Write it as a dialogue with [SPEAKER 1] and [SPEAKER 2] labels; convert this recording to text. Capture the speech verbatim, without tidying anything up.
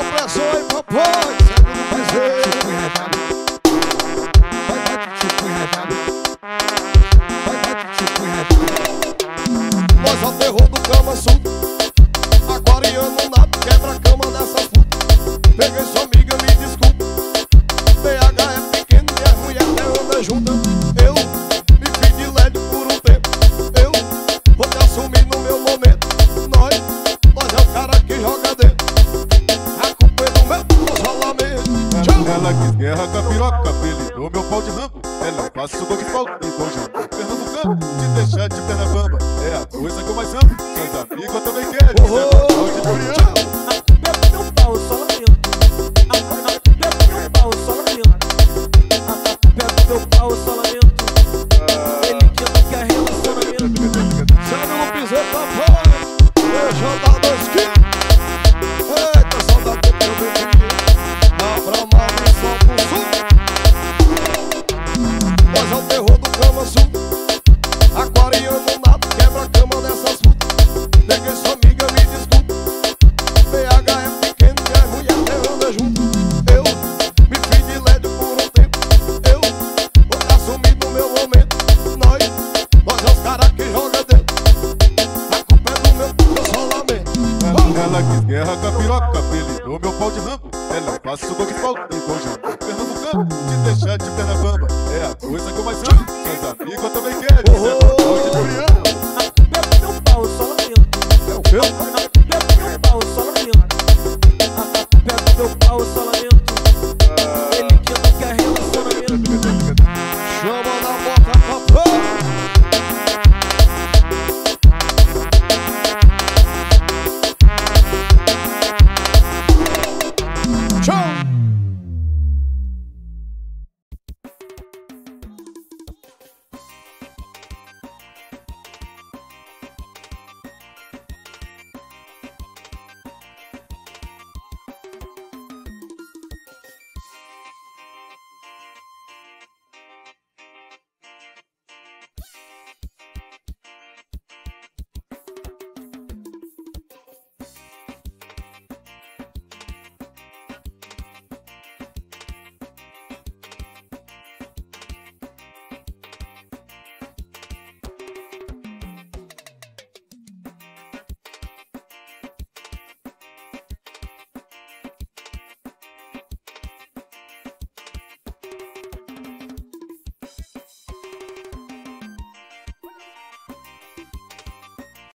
[SPEAKER 1] pressão aí, papai. Segue no piseiro. Vai, vai, tchutchu levado. Vai, vai, tchutchu levado. Nós ao terror do Kama Sutra. Aquariano nato, quebra a cama dessas putas. Peguei sua amiga, me desculpa. B H é pequeno e é ruim até anda junta. Eu me fiz de L E D por um tempo. Eu vou te assumir no meu momento. Nós, nós é o cara que joga dentro. A culpa é do meu rolamento.
[SPEAKER 2] Ela quis guerra com a piroca, apelidou meu pau de rambo. Ela passa o gol de pau, igual já pernambucano. Te deixar de perna bamba é a coisa que eu mais amo. Seus amigos eu também quero.
[SPEAKER 1] Oh, oh,
[SPEAKER 2] de Juliano.
[SPEAKER 3] Bebe meu pau, só lamento. Bebe meu pau, só lamento. Bebe meu pau, só lamento. Ele que não quer relacionamento.
[SPEAKER 1] segue no piseiro, papai. Deixa eu dar dois quilos. Eita, saudade do meu bebê. Abra mal e só pro sul. Nós é o terror do Kama Sutra. Aquariano nato, quebra a cama dessas putas. Peguei sua amiga, me desculpa. B H é pequeno e é ruim até anda junto. Eu me fiz de L E D por um tempo. Eu vou te assumir no meu momento. Nós, nós é os caras que joga dentro. A culpa é do meu rolamento.
[SPEAKER 2] Ela quis guerra com a piroca, apelidou meu pau de rambo. Ela passa o gol de pau, igual já pernambucano. Te deixar de perna bamba é a coisa que eu mais amo. Seus amigos eu também quero.
[SPEAKER 1] Oh, oh,
[SPEAKER 2] de Juliano.
[SPEAKER 3] Bebe meu pau, só lamento.
[SPEAKER 1] é o quê?